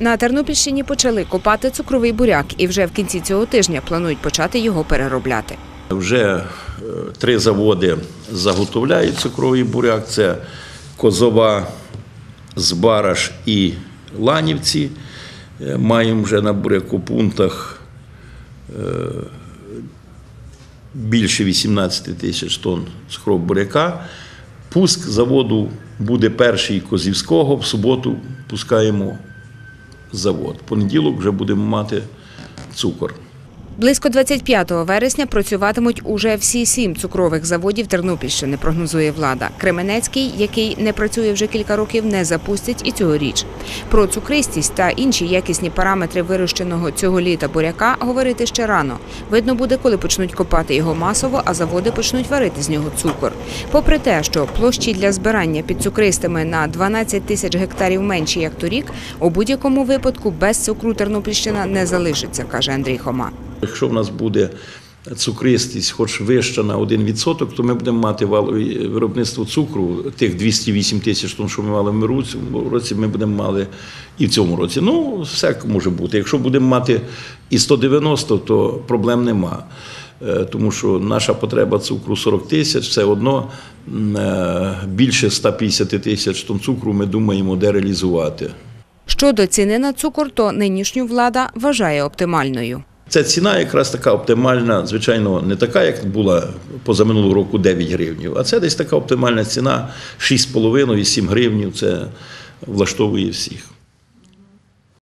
На Тернопільщині почали копати цукровий буряк і вже в кінці цього тижня планують почати його переробляти. Вже 3 заводи заготовляють цукровий буряк. Це Козова, Збараж і Ланівці. Маємо вже на бурякопунктах більше 18 тисяч тонн цукрового буряка. Пуск заводу буде перший Козівського, в суботу пускаємо завод. В понеділок вже будемо мати цукор. Близько 25 вересня працюватимуть уже всі 7 цукрових заводів Тернопільщини, прогнозує влада. Кременецький, який не працює вже кілька років, не запустять і цьогоріч. Про цукристість та інші якісні параметри вирощеного цього літа буряка говорити ще рано. Видно буде, коли почнуть копати його масово, а заводи почнуть варити з нього цукор. Попри те, що площі для збирання під цукристами на 12 тисяч гектарів менші, як торік, у будь-якому випадку без цукру Тернопільщина не залишиться, каже Андрій Хома. Якщо в нас буде цукристість хоч вища на 1%, то ми будемо мати валове виробництво цукру, тих 208 тисяч тонн, що ми мали в минулому році, ми будемо мати і в цьому році. Ну, все може бути. Якщо будемо мати і 190, то проблем нема. Тому що наша потреба цукру 40 тисяч, все одно більше 150 тисяч тонн цукру ми думаємо де реалізувати. Щодо ціни на цукор, то нинішню влада вважає оптимальною. Ця ціна якраз така оптимальна, звичайно, не така, як була позаминулого року 9 гривнів, а це десь така оптимальна ціна 6,5 і 7 гривнів, це влаштовує всіх.